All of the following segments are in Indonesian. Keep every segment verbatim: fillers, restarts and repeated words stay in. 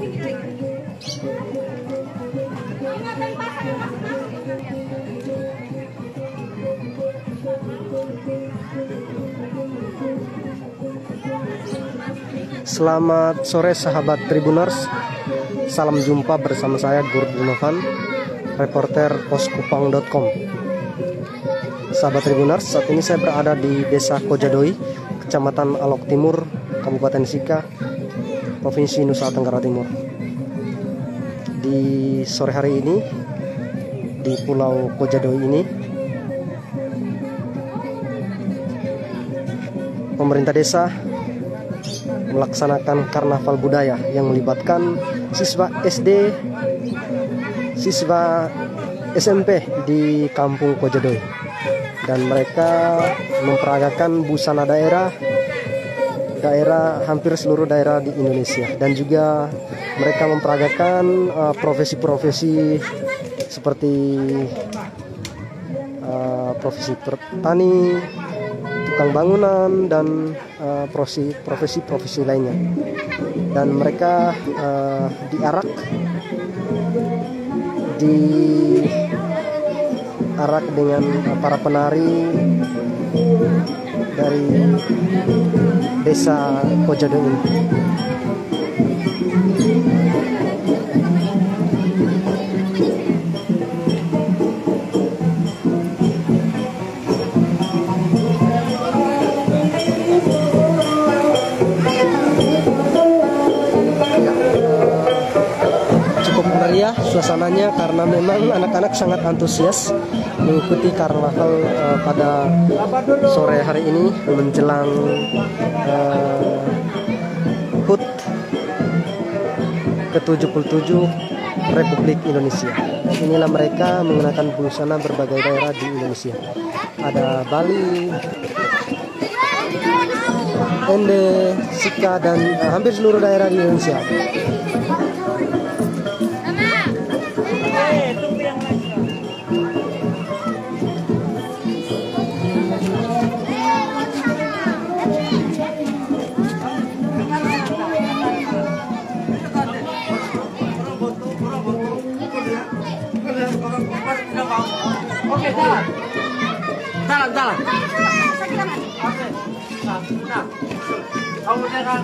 Selamat sore sahabat Tribuners. Salam jumpa bersama saya Guru Novan, reporter poskupang dot com. Sahabat Tribuners, saat ini saya berada di Desa Kojadoi, Kecamatan Alok Timur, Kabupaten Sika, Provinsi Nusa Tenggara Timur. Di sore hari ini di Pulau Kojadoi ini, pemerintah desa melaksanakan karnaval budaya yang melibatkan siswa S D, siswa S M P di Kampung Kojadoi, dan mereka memperagakan busana daerah daerah hampir seluruh daerah di Indonesia, dan juga mereka memperagakan uh, profesi-profesi seperti uh, profesi petani, tukang bangunan, dan uh, profesi-profesi lainnya. Dan mereka uh, diarak diarak dengan uh, para penari dari Desa Kojadoi ini. Suasananya karena memang anak-anak sangat antusias mengikuti karnaval uh, pada sore hari ini menjelang uh, H U T ke tujuh puluh tujuh Republik Indonesia. Inilah mereka menggunakan busana berbagai daerah di Indonesia. Ada Bali, Ende, Sika, dan uh, hampir seluruh daerah di Indonesia. Oke, jalan. Jalan, jalan. Oke. Nah, nah. Kamu jangan.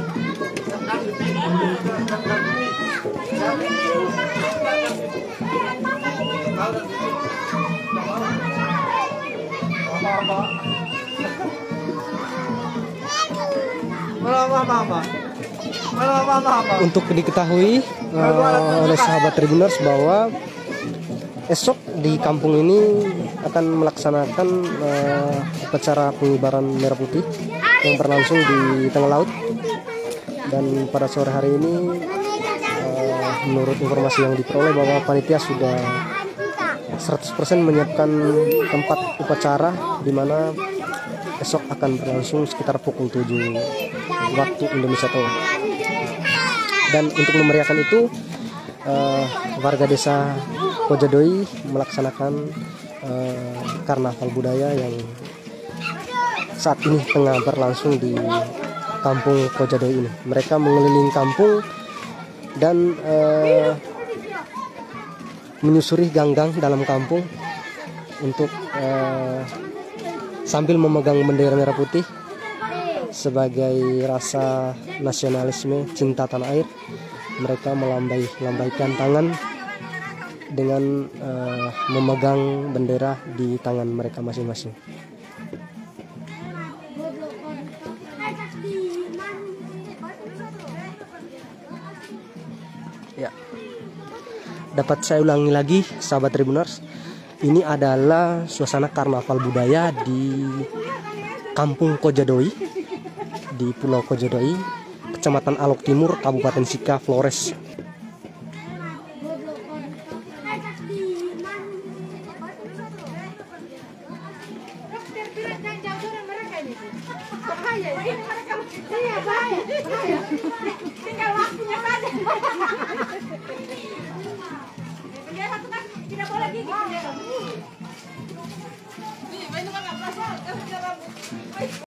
Untuk diketahui uh, oleh sahabat Tribuners bahwa esok di kampung ini akan melaksanakan uh, upacara pengibaran merah putih yang berlangsung di tengah laut. Dan pada sore hari ini uh, menurut informasi yang diperoleh bahwa panitia sudah seratus persen menyiapkan tempat upacara di mana esok akan berlangsung sekitar pukul tujuh waktu Indonesia Tengah. Dan untuk memeriahkan itu uh, warga desa Kojadoi melaksanakan uh, karnaval budaya yang saat ini tengah berlangsung di Kampung Kojadoi ini. Mereka mengelilingi kampung dan uh, menyusuri gang-gang dalam kampung untuk uh, sambil memegang bendera merah putih sebagai rasa nasionalisme, cinta tanah air. Mereka melambai lambaikan tangan dengan uh, memegang bendera di tangan mereka masing-masing. Ya, dapat saya ulangi lagi, sahabat Tribuners, ini adalah suasana karnaval budaya di Kampung Kojadoi, di Pulau Kojadoi, Kecamatan Alok Timur, Kabupaten Sika, Flores. Tinggal waktunya saja.